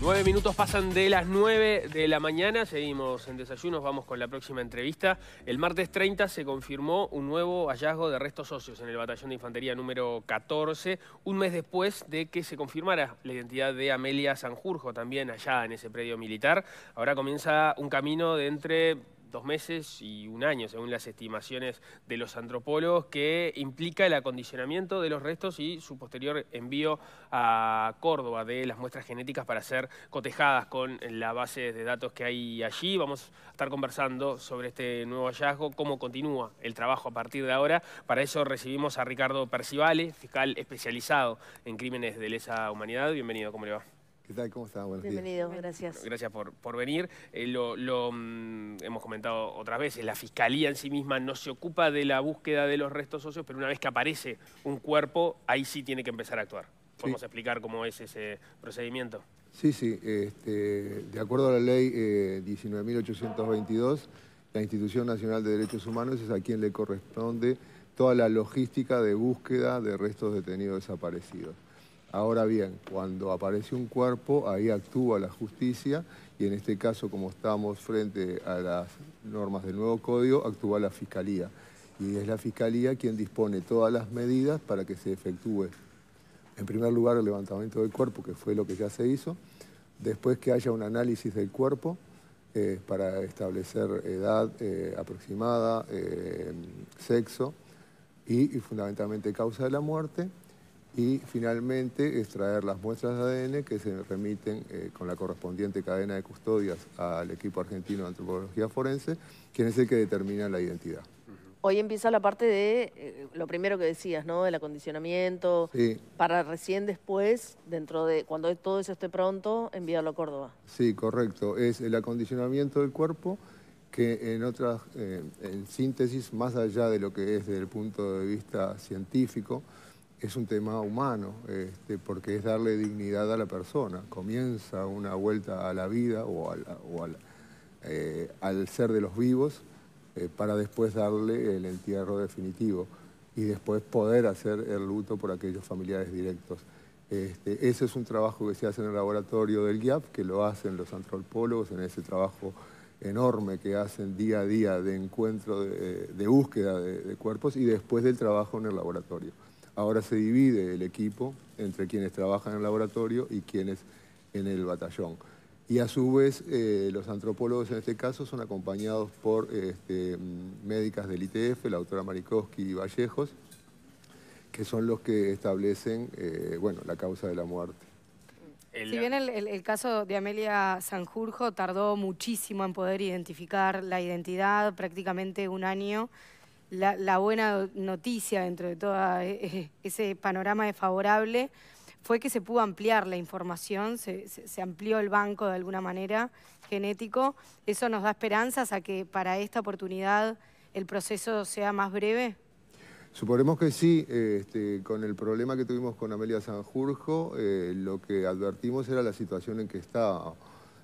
9 minutos pasan de las 9 de la mañana, seguimos en Desayunos, vamos con la próxima entrevista. El martes 30 se confirmó un nuevo hallazgo de restos óseos en el batallón de infantería número 14, un mes después de que se confirmara la identidad de Amelia Sanjurjo, también allá en ese predio militar. Ahora comienza un camino de entre 2 meses y un año, según las estimaciones de los antropólogos, que implica el acondicionamiento de los restos y su posterior envío a Córdoba de las muestras genéticas para ser cotejadas con la base de datos que hay allí. Vamos a estar conversando sobre este nuevo hallazgo, cómo continúa el trabajo a partir de ahora. Para eso recibimos a Ricardo Percivale, fiscal especializado en crímenes de lesa humanidad. Bienvenido, ¿cómo le va? ¿Qué tal? ¿Cómo está? Buenos días. Bienvenido, gracias. Bueno, gracias por venir. Hemos comentado otras veces, la Fiscalía en sí misma no se ocupa de la búsqueda de los restos óseos, pero una vez que aparece un cuerpo, ahí sí tiene que empezar a actuar. ¿Podemos explicar cómo es ese procedimiento? Sí. De acuerdo a la ley 19.822, la Institución Nacional de Derechos Humanos es a quien le corresponde toda la logística de búsqueda de restos detenidos desaparecidos. Ahora bien, cuando aparece un cuerpo, ahí actúa la justicia y en este caso, como estamos frente a las normas del nuevo código, actúa la Fiscalía. Y es la Fiscalía quien dispone todas las medidas para que se efectúe, en primer lugar, el levantamiento del cuerpo, que fue lo que ya se hizo, después que haya un análisis del cuerpo para establecer edad aproximada, sexo y fundamentalmente causa de la muerte, y finalmente extraer las muestras de ADN que se remiten con la correspondiente cadena de custodias al equipo argentino de antropología forense, quien es el que determina la identidad. Hoy empieza la parte de lo primero que decías, ¿no? Del acondicionamiento, Sí. Para recién después, dentro de cuando todo eso esté pronto, enviarlo a Córdoba. Sí, correcto. Es el acondicionamiento del cuerpo que en síntesis, más allá de lo que es desde el punto de vista científico, es un tema humano, porque es darle dignidad a la persona. Comienza una vuelta a la vida al ser de los vivos para después darle el entierro definitivo y después poder hacer el luto por aquellos familiares directos. Ese es un trabajo que se hace en el laboratorio del GIAP, que lo hacen los antropólogos en ese trabajo enorme que hacen día a día de encuentro, de búsqueda de cuerpos y después del trabajo en el laboratorio. Ahora se divide el equipo entre quienes trabajan en el laboratorio y quienes en el batallón. Y a su vez, los antropólogos en este caso son acompañados por médicas del ITF, la doctora Marikowski y Vallejos, que son los que establecen la causa de la muerte. Si bien el caso de Amelia Sanjurjo tardó muchísimo en poder identificar la identidad, prácticamente un año, la buena noticia dentro de todo ese panorama desfavorable fue que se pudo ampliar la información, se amplió el banco de alguna manera genético. ¿Eso nos da esperanzas a que para esta oportunidad el proceso sea más breve? Suponemos que sí. Con el problema que tuvimos con Amelia Sanjurjo, lo que advertimos era la situación en que estaba.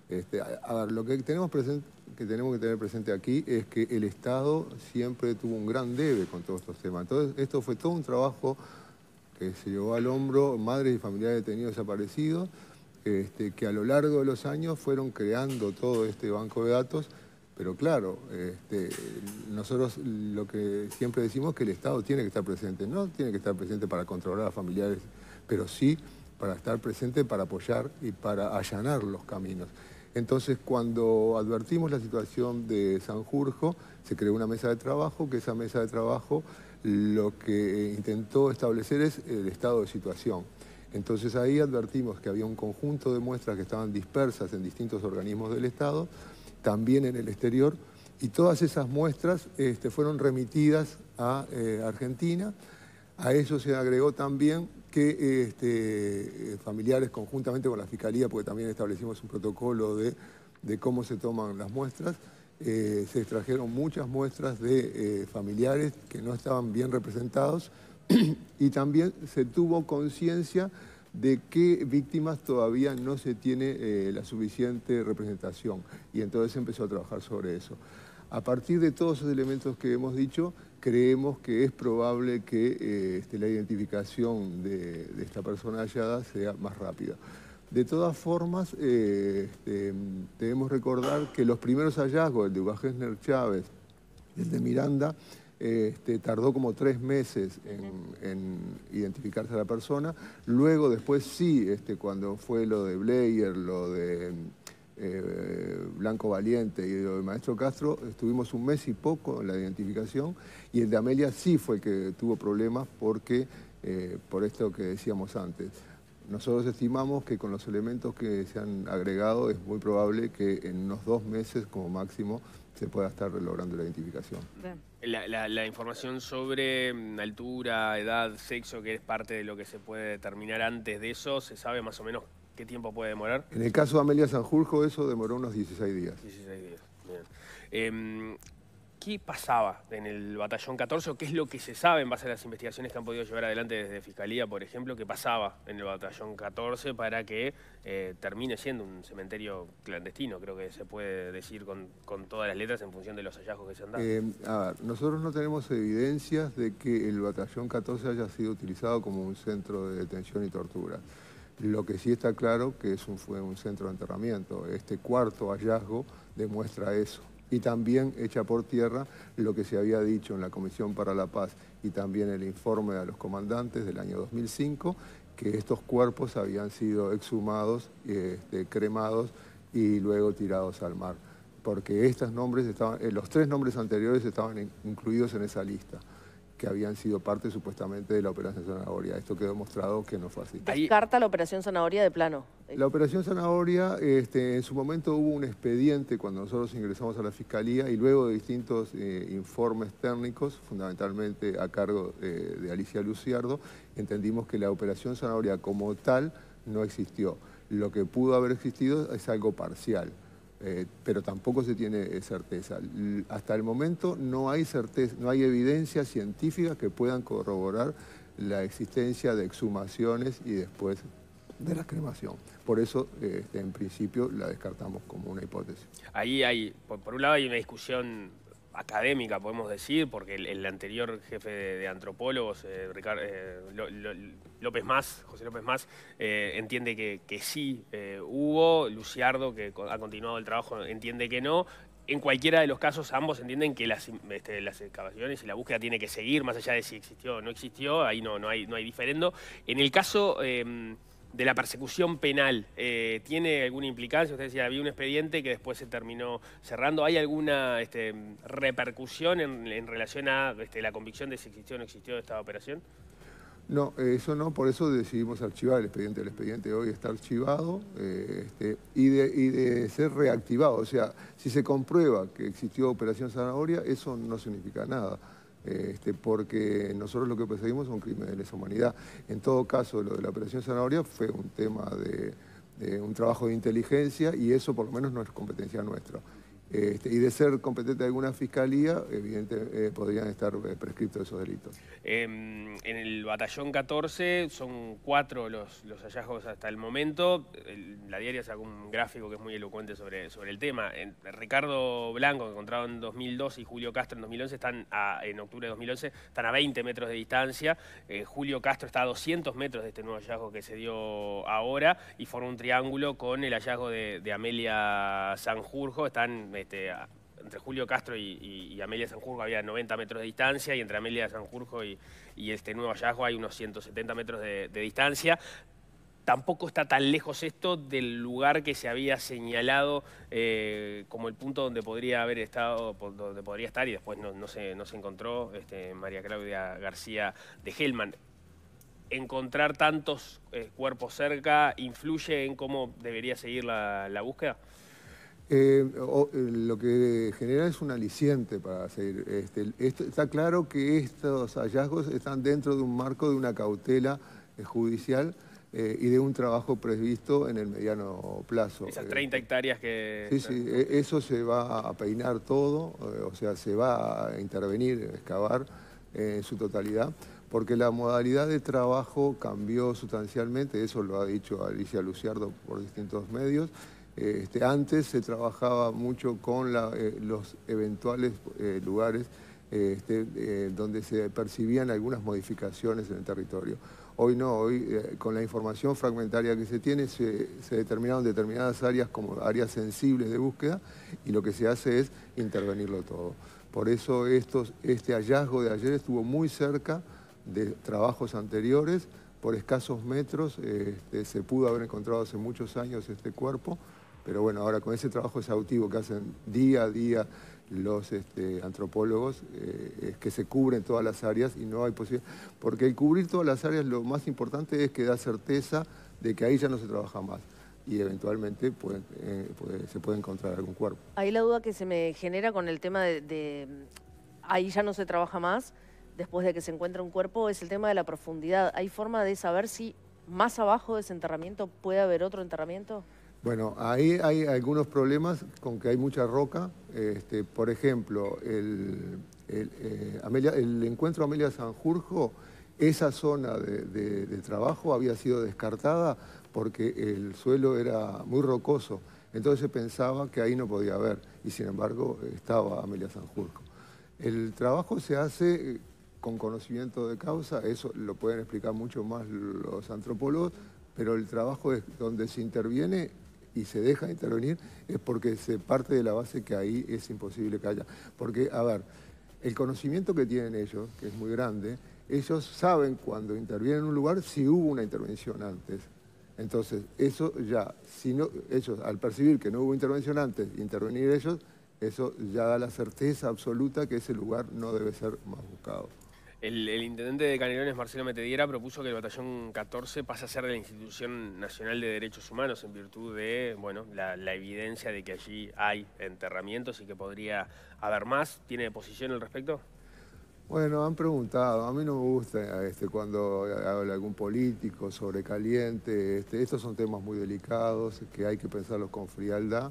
Lo que tenemos que tener presente aquí es que el Estado siempre tuvo un gran debe con todos estos temas. Entonces, esto fue todo un trabajo que se llevó al hombro madres y familiares detenidos desaparecidos, que a lo largo de los años fueron creando todo este banco de datos, pero claro, nosotros lo que siempre decimos es que el Estado tiene que estar presente. No tiene que estar presente para controlar a familiares, pero sí para estar presente, para apoyar y para allanar los caminos. Entonces, cuando advertimos la situación de Sanjurjo, se creó una mesa de trabajo, que esa mesa de trabajo lo que intentó establecer es el estado de situación. Entonces ahí advertimos que había un conjunto de muestras que estaban dispersas en distintos organismos del Estado, también en el exterior, y todas esas muestras fueron remitidas a Argentina. A eso se agregó también que familiares conjuntamente con la Fiscalía, porque también establecimos un protocolo de cómo se toman las muestras, se extrajeron muchas muestras de familiares que no estaban bien representados y también se tuvo conciencia de que víctimas todavía no se tiene la suficiente representación y entonces se empezó a trabajar sobre eso. A partir de todos esos elementos que hemos dicho, creemos que es probable que la identificación de esta persona hallada sea más rápida. De todas formas, debemos recordar que los primeros hallazgos, el de Uga Gessner Chávez y el de Miranda, tardó como 3 meses en identificarse a la persona. Luego, después sí, cuando fue lo de Bleyer, lo de Blanco Valiente y lo de Maestro Castro, estuvimos 1 mes y poco en la identificación, y el de Amelia sí fue el que tuvo problemas porque, por esto que decíamos antes, nosotros estimamos que con los elementos que se han agregado es muy probable que en unos 2 meses como máximo se pueda estar logrando la identificación. La información sobre altura, edad, sexo, que es parte de lo que se puede determinar antes de eso, ¿se sabe más o menos qué tiempo puede demorar? En el caso de Amelia Sanjurjo eso demoró unos 16 días. 16 días, bien. ¿Qué pasaba en el batallón 14 o qué es lo que se sabe en base a las investigaciones que han podido llevar adelante desde Fiscalía, por ejemplo, qué pasaba en el batallón 14 para que termine siendo un cementerio clandestino? Creo que se puede decir con todas las letras en función de los hallazgos que se han dado. A ver, nosotros no tenemos evidencias de que el batallón 14 haya sido utilizado como un centro de detención y tortura. Lo que sí está claro que fue un centro de enterramiento. Este cuarto hallazgo demuestra eso. Y también echa por tierra lo que se había dicho en la Comisión para la Paz y también el informe de los comandantes del año 2005, que estos cuerpos habían sido exhumados, cremados y luego tirados al mar. Porque estos nombres los 3 nombres anteriores estaban incluidos en esa lista, que habían sido parte supuestamente de la Operación Zanahoria. Esto quedó demostrado que no fue así. Descarta la Operación Zanahoria de plano. La Operación Zanahoria, en su momento hubo un expediente cuando nosotros ingresamos a la Fiscalía y luego de distintos informes técnicos, fundamentalmente a cargo de Alicia Luciardo, entendimos que la Operación Zanahoria como tal no existió. Lo que pudo haber existido es algo parcial. Pero tampoco se tiene certeza. Hasta el momento no hay certeza, no hay evidencia científica que puedan corroborar la existencia de exhumaciones y después de la cremación. Por eso, en principio, la descartamos como una hipótesis. Ahí hay, por un lado hay una discusión académica, podemos decir, porque el anterior jefe de antropólogos, José López Mas, entiende que sí hubo. Luciardo, que ha continuado el trabajo, entiende que no. En cualquiera de los casos, ambos entienden que las excavaciones y la búsqueda tiene que seguir, más allá de si existió o no existió, ahí no hay diferendo. En el caso de la persecución penal, ¿tiene alguna implicancia? Usted decía, había un expediente que después se terminó cerrando. ¿Hay alguna repercusión en relación a la convicción de si existió o no existió esta operación? No, eso no, por eso decidimos archivar el expediente. El expediente hoy está archivado y de ser reactivado. O sea, si se comprueba que existió Operación Zanahoria, eso no significa nada. Porque nosotros lo que perseguimos son crímenes de lesa humanidad. En todo caso, lo de la Operación Zanahoria fue un tema de un trabajo de inteligencia y eso por lo menos no es competencia nuestra. Y de ser competente de alguna fiscalía, evidentemente podrían estar prescriptos esos delitos. En el batallón 14 son 4 los hallazgos hasta el momento. La diaria sacó un gráfico que es muy elocuente sobre el tema. Ricardo Blanco, encontrado en 2012, y Julio Castro en 2011, en octubre de 2011, están a 20 metros de distancia. Julio Castro está a 200 metros de este nuevo hallazgo que se dio ahora y forma un triángulo con el hallazgo de Amelia Sanjurjo. Están entre Julio Castro y Amelia Sanjurjo había 90 metros de distancia y entre Amelia Sanjurjo y este nuevo hallazgo hay unos 170 metros de distancia. Tampoco está tan lejos esto del lugar que se había señalado como el punto donde podría haber estado, donde podría estar y después no se encontró María Claudia García de Hellman. ¿Encontrar tantos cuerpos cerca influye en cómo debería seguir la búsqueda? Lo que genera es un aliciente para seguir. Está claro que estos hallazgos están dentro de un marco de una cautela judicial y de un trabajo previsto en el mediano plazo. Esas 30 hectáreas que... Sí, eso se va a peinar todo, o sea, se va a intervenir, excavar en su totalidad, porque la modalidad de trabajo cambió sustancialmente, eso lo ha dicho Alicia Luciardo por distintos medios. Antes se trabajaba mucho con los eventuales lugares donde se percibían algunas modificaciones en el territorio. Hoy no, hoy con la información fragmentaria que se tiene se determinaron determinadas áreas como áreas sensibles de búsqueda y lo que se hace es intervenirlo todo. Por eso este hallazgo de ayer estuvo muy cerca de trabajos anteriores, por escasos metros, se pudo haber encontrado hace muchos años este cuerpo, pero bueno, ahora con ese trabajo exhaustivo que hacen día a día los antropólogos, es que se cubren todas las áreas y no hay posibilidad, porque el cubrir todas las áreas lo más importante es que da certeza de que ahí ya no se trabaja más y eventualmente se puede encontrar algún cuerpo. Ahí la duda que se me genera con el tema ahí ya no se trabaja más, después de que se encuentra un cuerpo, es el tema de la profundidad. ¿Hay forma de saber si más abajo de ese enterramiento puede haber otro enterramiento? Bueno, ahí hay algunos problemas con que hay mucha roca. Por ejemplo, el encuentro Amelia Sanjurjo, esa zona de trabajo había sido descartada porque el suelo era muy rocoso. Entonces se pensaba que ahí no podía haber y sin embargo estaba Amelia Sanjurjo. El trabajo se hace con conocimiento de causa, eso lo pueden explicar mucho más los antropólogos, pero el trabajo es donde se interviene y se deja de intervenir es porque se parte de la base que ahí es imposible que haya. Porque, a ver, el conocimiento que tienen ellos, que es muy grande, ellos saben cuando intervienen en un lugar si hubo una intervención antes. Entonces, eso ya, si no, ellos al percibir que no hubo intervención antes, intervenir ellos, eso ya da la certeza absoluta que ese lugar no debe ser más buscado. El intendente de Canelones, Marcelo Metediera, propuso que el batallón 14 pase a ser de la Institución Nacional de Derechos Humanos en virtud de, bueno, la evidencia de que allí hay enterramientos y que podría haber más. ¿Tiene posición al respecto? Bueno, han preguntado. A mí no me gusta cuando habla algún político sobre caliente. Estos son temas muy delicados que hay que pensarlos con frialdad.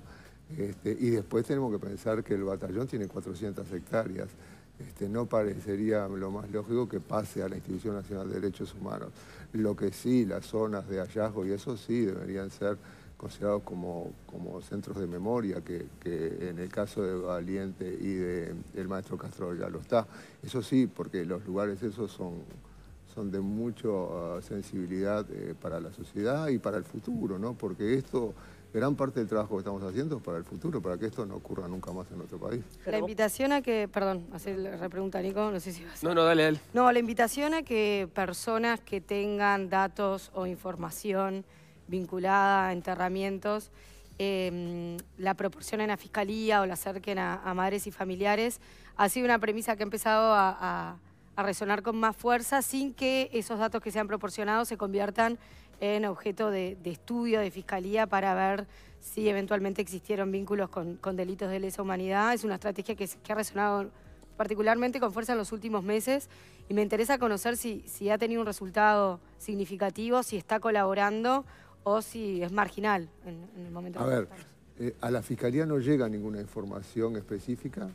Y después tenemos que pensar que el batallón tiene 400 hectáreas. No parecería lo más lógico que pase a la Institución Nacional de Derechos Humanos. Lo que sí, las zonas de hallazgo y eso sí deberían ser considerados como centros de memoria, que en el caso de Valiente y del maestro Castro ya lo está. Eso sí, porque los lugares esos son de mucha sensibilidad para la sociedad y para el futuro, ¿no? Porque gran parte del trabajo que estamos haciendo es para el futuro, para que esto no ocurra nunca más en nuestro país. La invitación a que, perdón, hacer la repregunta, Nico, no sé si vas a... No, dale. No, la invitación a que personas que tengan datos o información vinculada a enterramientos la proporcionen a Fiscalía o la acerquen a madres y familiares, ha sido una premisa que ha empezado a resonar con más fuerza sin que esos datos que se han proporcionado se conviertan en objeto de estudio de Fiscalía para ver si eventualmente existieron vínculos con delitos de lesa humanidad. Es una estrategia que ha resonado particularmente con fuerza en los últimos meses y me interesa conocer si ha tenido un resultado significativo, si está colaborando o si es marginal en el momento. A ver, a la Fiscalía no llega ninguna información específica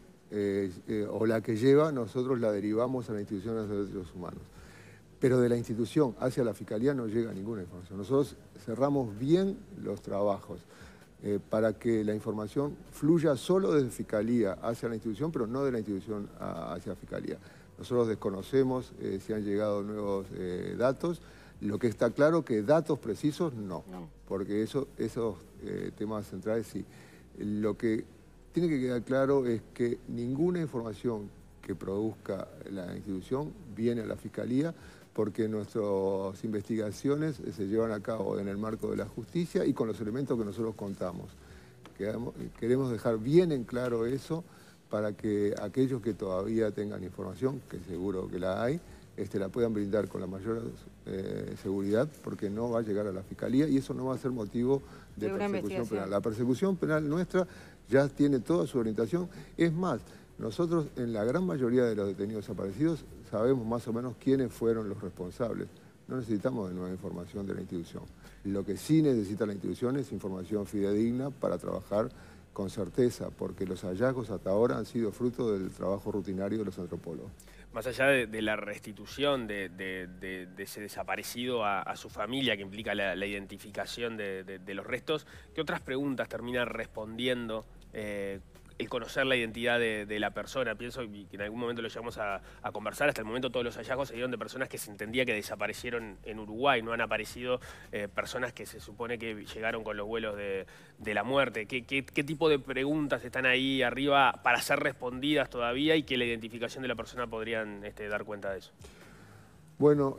o la que lleva nosotros la derivamos a la Institución Nacional de Derechos Humanos. Pero de la institución hacia la Fiscalía no llega ninguna información. Nosotros cerramos bien los trabajos para que la información fluya solo desde Fiscalía hacia la institución, pero no de la institución hacia Fiscalía. Nosotros desconocemos si han llegado nuevos datos. Lo que está claro que datos precisos no. Porque esos temas centrales sí. Lo que tiene que quedar claro es que ninguna información que produzca la institución viene a la Fiscalía, porque nuestras investigaciones se llevan a cabo en el marco de la justicia y con los elementos que nosotros contamos. Queremos dejar bien en claro eso para que aquellos que todavía tengan información, que seguro que la hay, la puedan brindar con la mayor seguridad, porque no va a llegar a la Fiscalía y eso no va a ser motivo de persecución penal. La persecución penal nuestra ya tiene toda su orientación. Es más, nosotros en la gran mayoría de los detenidos desaparecidos sabemos más o menos quiénes fueron los responsables. No necesitamos de nueva información de la institución. Lo que sí necesita la institución es información fidedigna para trabajar con certeza, porque los hallazgos hasta ahora han sido fruto del trabajo rutinario de los antropólogos. Más allá de la restitución de ese desaparecido a su familia, que implica la identificación de los restos, ¿qué otras preguntas termina respondiendo el conocer la identidad de la persona. Pienso que en algún momento lo llegamos a conversar. Hasta el momento todos los hallazgos se dieron de personas que se entendía que desaparecieron en Uruguay. No han aparecido personas que se supone que llegaron con los vuelos de la muerte. ¿Qué tipo de preguntas están ahí arriba para ser respondidas todavía y que la identificación de la persona podrían dar cuenta de eso? Bueno,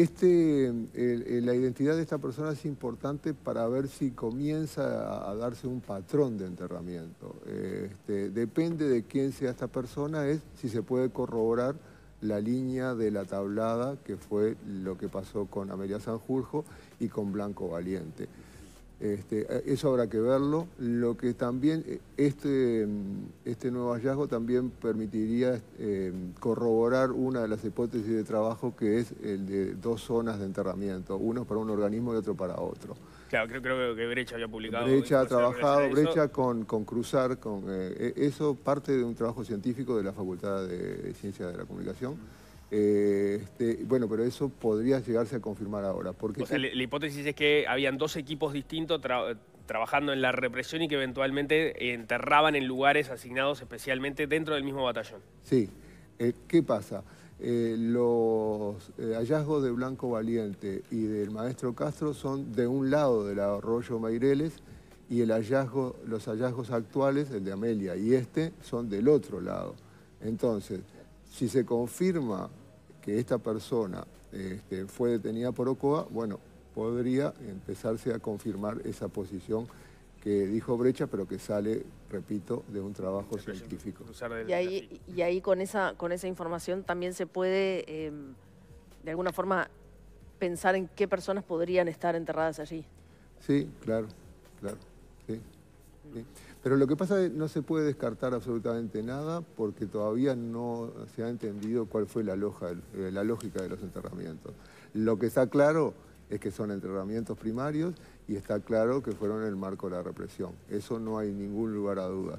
la identidad de esta persona es importante para ver si comienza a darse un patrón de enterramiento. Depende de quién sea esta persona, es si se puede corroborar la línea de la tablada, que fue lo que pasó con Amelia Sanjurjo y con Blanco Valiente. Eso habrá que verlo. Lo que también, este nuevo hallazgo también permitiría corroborar una de las hipótesis de trabajo, que es el de 2 zonas de enterramiento, uno para un organismo y otro para otro. Claro, creo que Brecha había publicado. Brecha ha trabajado, Brecha con Cruzar, eso parte de un trabajo científico de la Facultad de Ciencias de la Comunicación. Bueno, pero eso podría llegarse a confirmar ahora. Porque o sea, la hipótesis es que habían 2 equipos distintos trabajando en la represión y que eventualmente enterraban en lugares asignados especialmente dentro del mismo batallón. Sí. ¿Qué pasa? Los hallazgos de Blanco Valiente y del maestro Castro son de un lado del arroyo Meireles, y los hallazgos actuales, el de Amelia y son del otro lado. Entonces, si se confirma que esta persona fue detenida por Ocoa, bueno, podría empezarse a confirmar esa posición que dijo Brecha, pero que sale, repito, de un trabajo científico. Y ahí con esa información también se puede, de alguna forma, pensar en qué personas podrían estar enterradas allí. Sí, claro, sí. Pero lo que pasa es que no se puede descartar absolutamente nada, porque todavía no se ha entendido cuál fue la lógica de los enterramientos. Lo que está claro es que son enterramientos primarios y está claro que fueron en el marco de la represión. Eso no hay ningún lugar a dudas.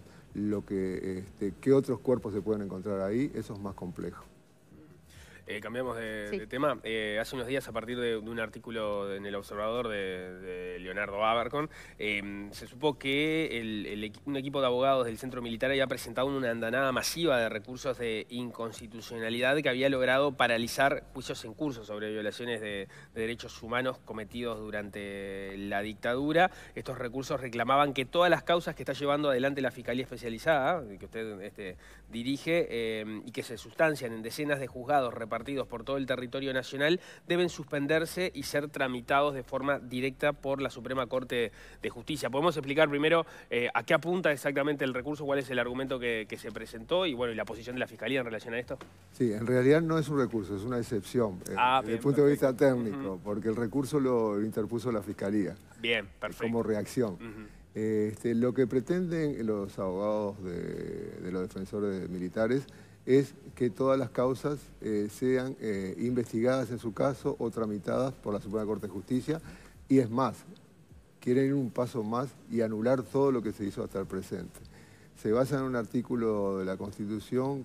¿Qué otros cuerpos se pueden encontrar ahí? Eso es más complejo. Cambiamos de tema. Hace unos días, a partir de un artículo en El Observador de Leonardo Abercon, se supo que un equipo de abogados del Centro Militar había presentado una andanada masiva de recursos de inconstitucionalidad que había logrado paralizar juicios en curso sobre violaciones de derechos humanos cometidos durante la dictadura. Estos recursos reclamaban que todas las causas que está llevando adelante la Fiscalía Especializada, que usted dirige, y que se sustancian en decenas de juzgados repartidos por todo el territorio nacional, deben suspenderse y ser tramitados de forma directa por la Suprema Corte de Justicia. ¿Podemos explicar primero a qué apunta exactamente el recurso, cuál es el argumento que se presentó y la posición de la Fiscalía en relación a esto? Sí, en realidad no es un recurso, es una excepción, desde el punto de vista técnico, porque el recurso lo interpuso la Fiscalía. Bien, perfecto. Como reacción. Lo que pretenden los abogados de los defensores militares es que todas las causas sean investigadas en su caso o tramitadas por la Suprema Corte de Justicia, y es más, quieren ir un paso más y anular todo lo que se hizo hasta el presente. Se basa en un artículo de la Constitución,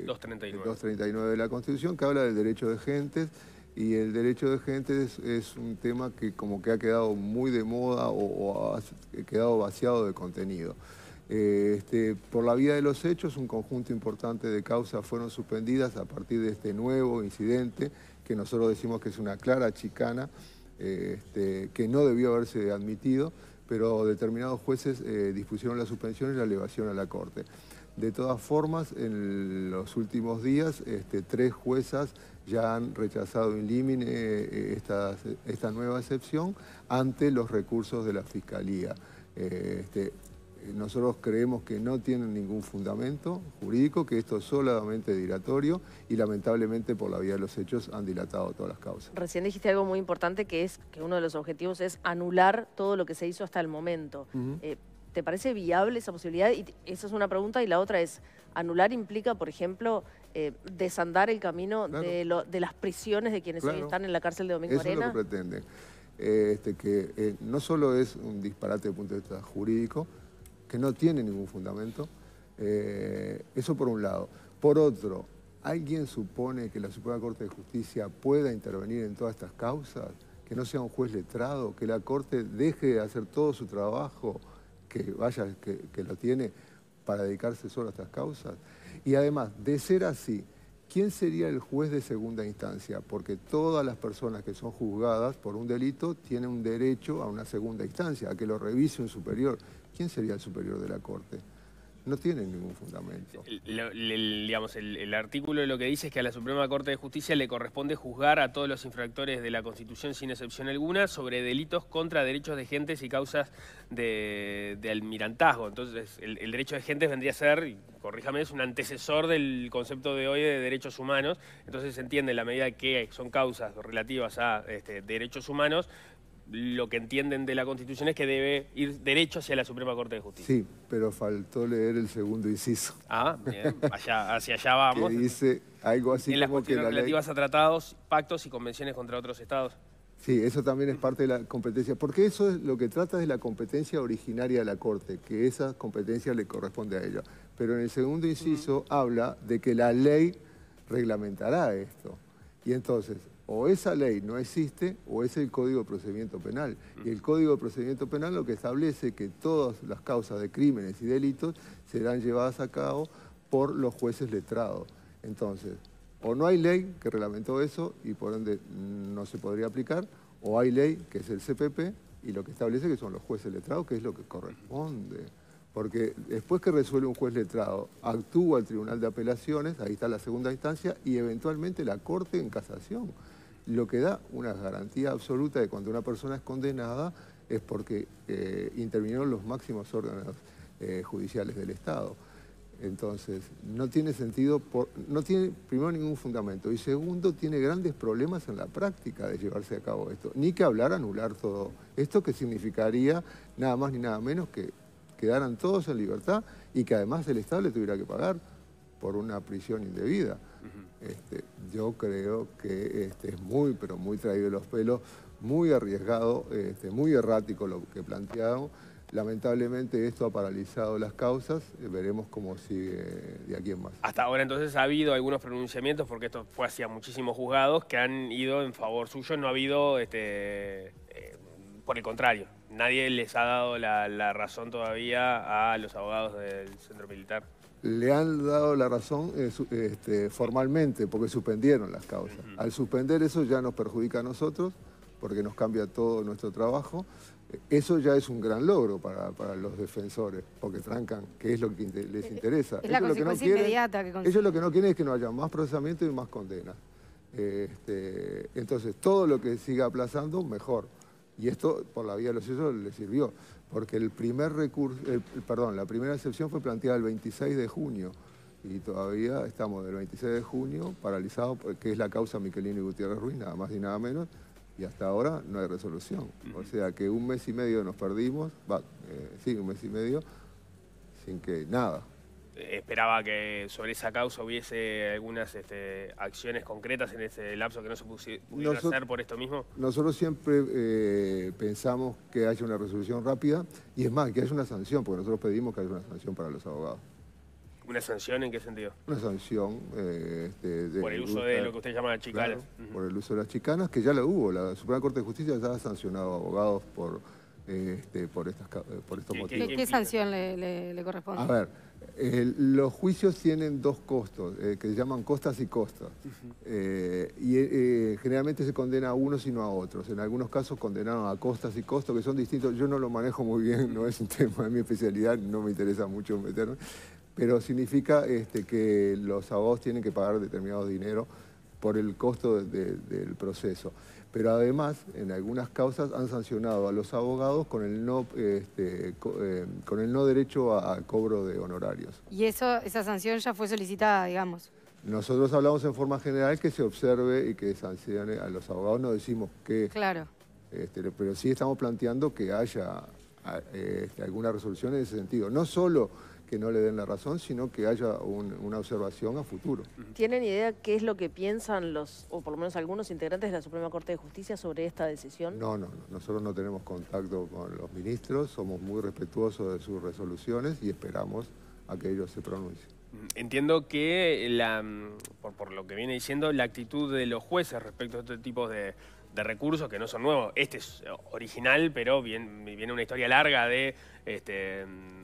239 de la Constitución, que habla del derecho de gentes, y el derecho de gentes es un tema que como que ha quedado muy de moda o ha quedado vaciado de contenido. Por la vía de los hechos, un conjunto importante de causas fueron suspendidas a partir de este nuevo incidente, que nosotros decimos que es una clara chicana, que no debió haberse admitido, pero determinados jueces dispusieron la suspensión y la elevación a la Corte. De todas formas, en los últimos días, 3 juezas ya han rechazado in limine esta nueva excepción ante los recursos de la Fiscalía. Nosotros creemos que no tienen ningún fundamento jurídico, que esto es solamente dilatorio y lamentablemente por la vía de los hechos han dilatado todas las causas. Recién dijiste algo muy importante, que es que uno de los objetivos es anular todo lo que se hizo hasta el momento. ¿Te parece viable esa posibilidad? Y esa es una pregunta, y la otra es, ¿anular implica, por ejemplo, desandar el camino de las prisiones de quienes hoy están en la cárcel de Domingo Arena? Eso es lo que pretenden. Que no solo es un disparate desde el punto de vista jurídico, que no tiene ningún fundamento, eso por un lado. Por otro, ¿alguien supone que la Suprema Corte de Justicia pueda intervenir en todas estas causas? Que no sea un juez letrado, que la Corte deje de hacer todo su trabajo, que lo tiene, para dedicarse solo a estas causas? Y además, de ser así, ¿quién sería el juez de segunda instancia? Porque todas las personas que son juzgadas por un delito tienen un derecho a una segunda instancia, a que lo revise un superior. ¿Quién sería el superior de la Corte? No tienen ningún fundamento. Digamos, el artículo lo que dice es que a la Suprema Corte de Justicia le corresponde juzgar a todos los infractores de la Constitución sin excepción alguna sobre delitos contra derechos de gentes y causas de almirantazgo. Entonces, el derecho de gentes vendría a ser, y corríjame, es un antecesor del concepto de hoy de derechos humanos. Entonces se entiende en la medida que son causas relativas a derechos humanos, lo que entienden de la Constitución es que debe ir derecho hacia la Suprema Corte de Justicia. Sí, pero faltó leer el segundo inciso. Ah, bien, hacia allá vamos. Que dice algo así en las como que cuestiones la ley... relativas a tratados, pactos y convenciones contra otros estados. Sí, eso también es parte de la competencia, porque eso es lo que trata de la competencia originaria de la Corte, que esa competencia le corresponde a ella. Pero en el segundo inciso habla de que la ley reglamentará esto. Y entonces, o esa ley no existe o es el Código de Procedimiento Penal. Y el Código de Procedimiento Penal lo que establece que todas las causas de crímenes y delitos serán llevadas a cabo por los jueces letrados. Entonces, o no hay ley que reglamentó eso y por ende no se podría aplicar, o hay ley que es el CPP y lo que establece que son los jueces letrados, que es lo que corresponde. Porque después que resuelve un juez letrado, actúa el Tribunal de Apelaciones, ahí está la segunda instancia, y eventualmente la Corte en casación. Lo que da una garantía absoluta de cuando una persona es condenada es porque intervinieron los máximos órganos judiciales del Estado. Entonces, no tiene sentido, no tiene primero ningún fundamento y segundo, tiene grandes problemas en la práctica de llevarse a cabo esto. Ni que hablar anular todo. Esto que significaría nada más ni nada menos que quedaran todos en libertad y que además el Estado le tuviera que pagar por una prisión indebida. Yo creo que es muy, pero muy traído de los pelos, muy arriesgado, muy errático lo que plantearon. Lamentablemente esto ha paralizado las causas, veremos cómo sigue de aquí en más. Hasta ahora entonces ha habido algunos pronunciamientos, porque esto fue hacia muchísimos juzgados, que han ido en favor suyo, no ha habido, por el contrario, nadie les ha dado la razón todavía a los abogados del Centro Militar. Le han dado la razón formalmente, porque suspendieron las causas. Al suspender eso ya nos perjudica a nosotros, porque nos cambia todo nuestro trabajo. Eso ya es un gran logro para los defensores, porque trancan, que es lo que les interesa. Es la consecuencia inmediata que consiguen. Ellos lo que no quieren es que no haya más procesamiento y más condenas. Entonces, todo lo que siga aplazando, mejor. Y esto, por la vía de los hechos, les sirvió. Porque el primer recurso, la primera excepción fue planteada el 26 de junio. Y todavía estamos del 26 de junio paralizados, que es la causa Miquelino y Gutiérrez Ruiz, nada más ni nada menos. Y hasta ahora no hay resolución. O sea que un mes y medio nos perdimos, un mes y medio, sin que nada. Esperaba que sobre esa causa hubiese algunas acciones concretas en ese lapso que no se pudieron hacer por esto mismo. Nosotros siempre pensamos que haya una resolución rápida y es más, que haya una sanción, porque nosotros pedimos que haya una sanción para los abogados. ¿Una sanción en qué sentido? Una sanción por el uso de lo que usted llama chicanas. Claro, por el uso de las chicanas, que ya lo hubo. La Suprema Corte de Justicia ya ha sancionado a abogados por estos motivos. ¿Qué sanción le corresponde? A ver, los juicios tienen dos costos, que se llaman costas y costas. Generalmente se condena a unos y no a otros. En algunos casos condenaron a costas y costos, que son distintos. Yo no lo manejo muy bien, no es un tema de mi especialidad, no me interesa mucho meterme. Pero significa que los abogados tienen que pagar determinado dinero por el costo del proceso. Pero además, en algunas causas han sancionado a los abogados con el no derecho a cobro de honorarios. ¿Y esa sanción ya fue solicitada, digamos? Nosotros hablamos en forma general que se observe y que sancione a los abogados, no decimos que... Claro. Pero sí estamos planteando que haya alguna resolución en ese sentido. No solo que no le den la razón, sino que haya una observación a futuro. ¿Tienen idea qué es lo que piensan o por lo menos algunos integrantes de la Suprema Corte de Justicia sobre esta decisión? No, nosotros no tenemos contacto con los ministros, somos muy respetuosos de sus resoluciones y esperamos a que ellos se pronuncien. Entiendo que, por lo que viene diciendo, la actitud de los jueces respecto a este tipo de recursos, que no son nuevos, este es original, pero viene una historia larga de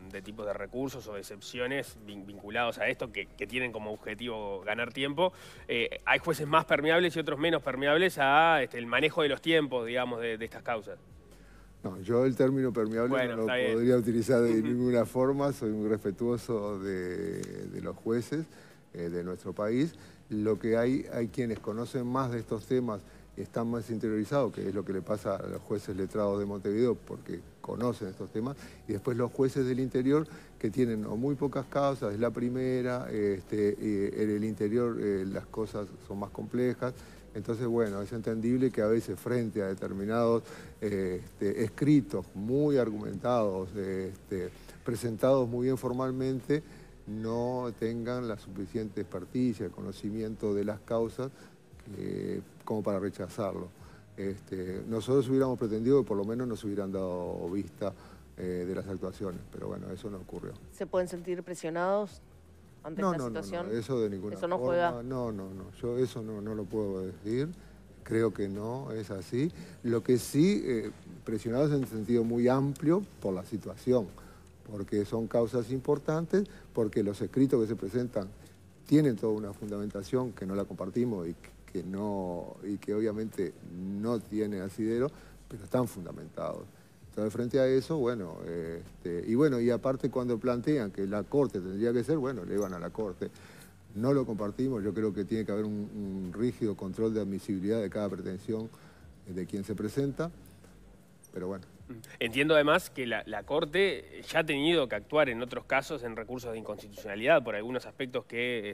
de tipos de recursos o de excepciones vinculados a esto que tienen como objetivo ganar tiempo. Hay jueces más permeables y otros menos permeables a el manejo de los tiempos, digamos, de estas causas. No, yo el término permeable no lo podría utilizar de ninguna forma. Soy muy respetuoso de los jueces de nuestro país. Lo que hay quienes conocen más de estos temas y están más interiorizados, que es lo que le pasa a los jueces letrados de Montevideo, porque conocen estos temas, y después los jueces del interior que tienen o muy pocas causas, es la primera, en el interior las cosas son más complejas. Entonces, bueno, es entendible que a veces frente a determinados escritos muy argumentados, presentados muy bien formalmente, no tengan la suficiente experticia, el conocimiento de las causas como para rechazarlo. Nosotros hubiéramos pretendido que por lo menos nos hubieran dado vista de las actuaciones, pero bueno, eso no ocurrió. ¿Se pueden sentir presionados ante esta situación? No, eso de ninguna forma. Juega. No, yo eso no lo puedo decir. Creo que no es así. Lo que sí, presionados en sentido muy amplio por la situación, porque son causas importantes, porque los escritos que se presentan tienen toda una fundamentación que no la compartimos y que obviamente no tiene asidero, pero están fundamentados. Entonces, frente a eso, bueno, y aparte cuando plantean que la Corte tendría que ser, bueno, le van a la Corte. No lo compartimos, yo creo que tiene que haber un rígido control de admisibilidad de cada pretensión de quien se presenta, pero bueno. Entiendo además que la Corte ya ha tenido que actuar en otros casos en recursos de inconstitucionalidad por algunos aspectos que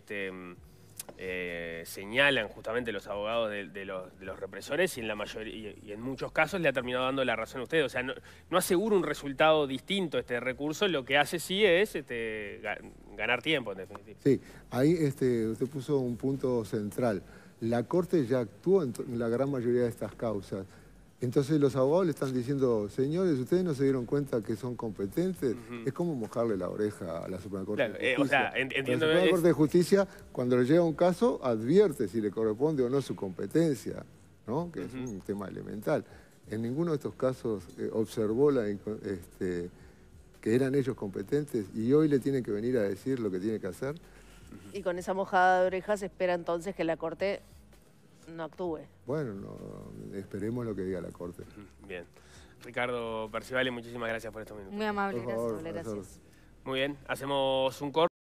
señalan justamente los abogados de los represores y en la mayoría y en muchos casos le ha terminado dando la razón a usted. O sea, no asegura un resultado distinto este recurso, lo que hace sí es ganar tiempo en definitiva. Sí, ahí usted puso un punto central. La Corte ya actuó en la gran mayoría de estas causas. Entonces los abogados le están diciendo, señores, ¿ustedes no se dieron cuenta que son competentes? Es como mojarle la oreja a la Suprema Corte de Justicia. O sea, entiendo. La Suprema Corte de Justicia, cuando le llega un caso, advierte si le corresponde o no su competencia, ¿no? Que es un tema elemental. En ninguno de estos casos observó que eran ellos competentes y hoy le tienen que venir a decir lo que tiene que hacer. Y con esa mojada de orejas se espera entonces que la Corte no actúe. Bueno, esperemos lo que diga la Corte. Bien. Ricardo Percivale, muchísimas gracias por estos minutos. Muy amable, Por favor, gracias. Muy bien, hacemos un corte.